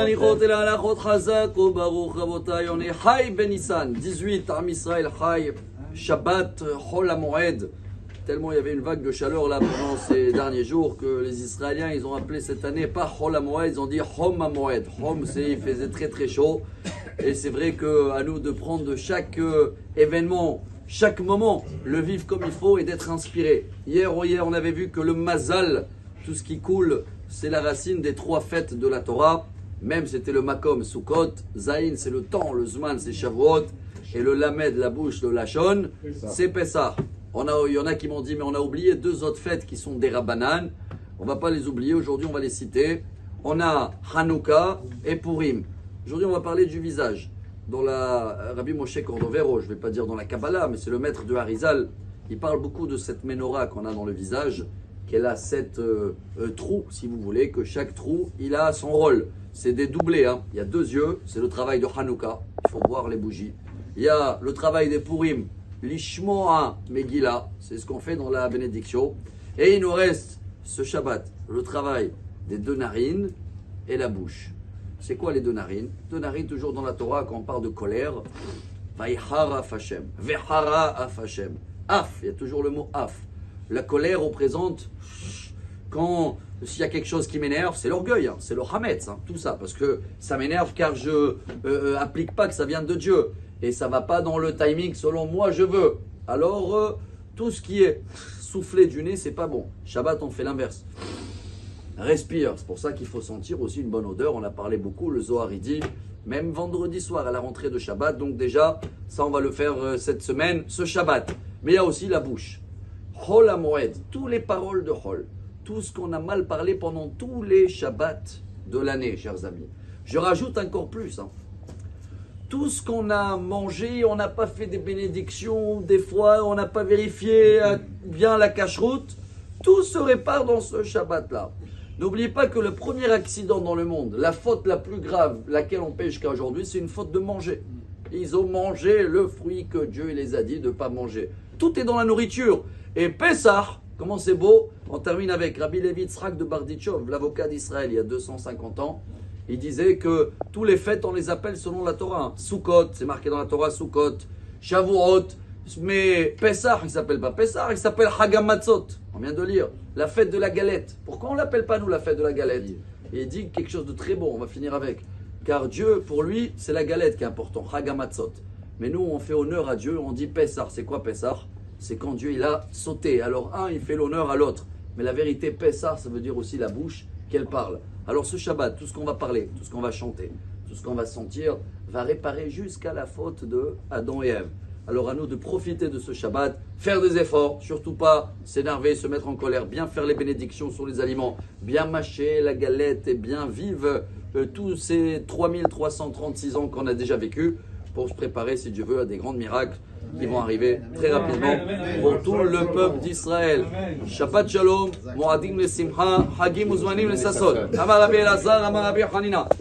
Hanichot et la halachot chazak ou baruch rabotai. On est Chai ben Nissan, 18, Am Israël Chai, Shabbat, Chol HaMoed. Tellement il y avait une vague de chaleur là pendant ces derniers jours que les Israéliens ils ont appelé cette année pas Chol HaMoed, ils ont dit Chom HaMoed. Chom c'est il faisait très très chaud et c'est vrai que à nous de prendre chaque événement, chaque moment, le vivre comme il faut et d'être inspiré. Hier on avait vu que le mazal, tout ce qui coule, c'est la racine des 3 fêtes de la Torah. Même c'était le Makom, Sukkot, Zayin c'est le temps, le Zman c'est Shavuot et le Lamed, la bouche, le Lachon, c'est Pessah. Il y en a qui m'ont dit, mais on a oublié 2 autres fêtes qui sont des Rabbanan. On ne va pas les oublier, aujourd'hui on va les citer. On a Hanouka et Purim. Aujourd'hui on va parler du visage. Dans la Rabbi Moshe Cordovero, je ne vais pas dire dans la Kabbalah, mais c'est le maître de Harizal. Il parle beaucoup de cette menorah qu'on a dans le visage, qu'elle a 7 trous, si vous voulez, que chaque trou, il a son rôle. C'est des doublés, hein. Il y a 2 yeux, c'est le travail de Hanouka, il faut voir les bougies. Il y a le travail des Purim, Lishmoa Megillah, c'est ce qu'on fait dans la bénédiction. Et il nous reste ce Shabbat, le travail des 2 narines et la bouche. C'est quoi les 2 narines? 2 narines, toujours dans la Torah, quand on parle de colère. Vaïhara Fashem, Vehara Afashem. Af, il y a toujours le mot af. La colère représente, quand s'il y a quelque chose qui m'énerve, c'est l'orgueil, hein, c'est le hametz, hein, tout ça, parce que ça m'énerve car je applique pas que ça vient de Dieu. Et ça ne va pas dans le timing selon moi je veux. Alors, tout ce qui est soufflé du nez, c'est pas bon. Shabbat, on fait l'inverse. Respire. C'est pour ça qu'il faut sentir aussi une bonne odeur. On a parlé beaucoup, le Zohar il dit, même vendredi soir à la rentrée de Shabbat. Donc déjà, ça on va le faire cette semaine, ce Shabbat. Mais il y a aussi la bouche. Chol HaMoed, toutes les paroles de Chol. Tout ce qu'on a mal parlé pendant tous les Shabbats de l'année, chers amis. Je rajoute encore plus, hein. Tout ce qu'on a mangé, on n'a pas fait des bénédictions, des fois on n'a pas vérifié bien la cache-route, tout se répare dans ce Shabbat-là. N'oubliez pas que le premier accident dans le monde, la faute la plus grave, laquelle on paie jusqu'à aujourd'hui, c'est une faute de manger. Ils ont mangé le fruit que Dieu les a dit de ne pas manger. Tout est dans la nourriture. Et Pessah, comment c'est beau, on termine avec Rabbi Levi Yitzhak de Barditchov, l'avocat d'Israël il y a 250 ans. Il disait que tous les fêtes, on les appelle selon la Torah. Sukkot, c'est marqué dans la Torah, Sukkot. Shavuot, mais Pessah, il ne s'appelle pas Pessah, il s'appelle Hagamatzot. On vient de lire, la fête de la galette. Pourquoi on ne l'appelle pas nous la fête de la galette? Et il dit quelque chose de très bon, on va finir avec. Car Dieu, pour lui, c'est la galette qui est important, Hagamatzot. Mais nous, on fait honneur à Dieu, on dit Pessah. C'est quoi Pessah? C'est quand Dieu, il a sauté. Alors un, il fait l'honneur à l'autre. Mais la vérité, Pessah, ça veut dire aussi la bouche qu'elle parle. Alors ce Shabbat, tout ce qu'on va parler, tout ce qu'on va chanter, tout ce qu'on va sentir, va réparer jusqu'à la faute de Adam et Ève. Alors à nous de profiter de ce Shabbat, faire des efforts, surtout pas s'énerver, se mettre en colère, bien faire les bénédictions sur les aliments, bien mâcher la galette et bien vivre tous ces 3336 ans qu'on a déjà vécu pour se préparer, si Dieu veut, à des grands miracles qui vont arriver très rapidement pour tout le peuple d'Israël. Shabbat Shalom, Moadim le Simcha, Hagim Uzmanim le Sasson. Amar Rabbi Elazar, Amar Rabbi Hanina.